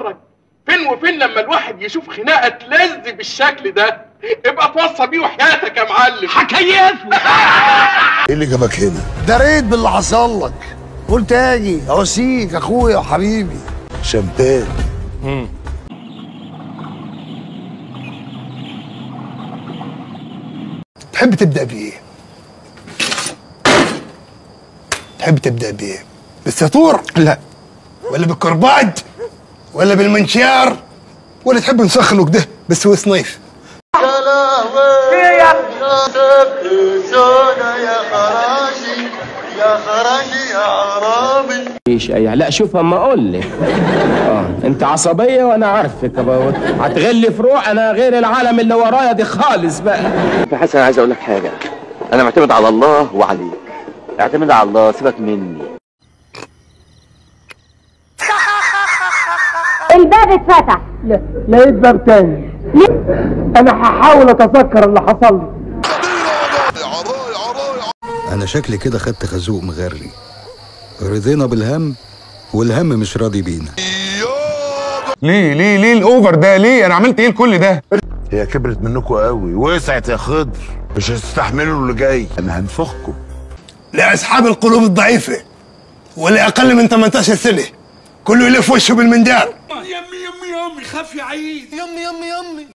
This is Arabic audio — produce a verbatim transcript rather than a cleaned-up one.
نظرك فين وفين لما الواحد يشوف خناقه تلذ بالشكل ده. ابقى توصى بيه وحياتك يا معلم. حكاياته. ايه اللي جابك هنا؟ دريت باللي حصل لك، قلت اجي اوصيك اخويا وحبيبي. شمتان. امم تحب تبدا بايه؟ تحب تبدا بايه؟ بالسطور؟ لا. ولا بالكرباج؟ ولا بالمنشار؟ ولا تحب نسخنه كده بس هو صنيف؟ يا خراشي يا خراشي يا عرابي. ايش اي لا شوف اما اقول لي. اه انت عصبيه وانا عارفك. هتغلي فروع انا غير العالم اللي ورايا دي خالص بقى. يا حسن عايز اقول لك حاجه، انا معتمد على الله وعليك. اعتمد على الله سيبك مني. الباب اتفتح. لا لقيت باب تاني. انا هحاول اتذكر اللي حصل لي. انا شكلي كده خدت خازوق مغري. رضينا بالهم والهم مش راضي بينا. ليه ليه ليه الاوفر ده؟ ليه انا عملت ايه لكل ده؟ هي كبرت منكم قوي وسعت يا خضر، مش هتستحملوا اللي جاي. انا هنفخكم. لاصحاب القلوب الضعيفه واللي اقل من ثمانية عشر سنه كله يلف وشه بالمنجار. يمي يمي يمي خاف يا عيد. يمي يمي يمي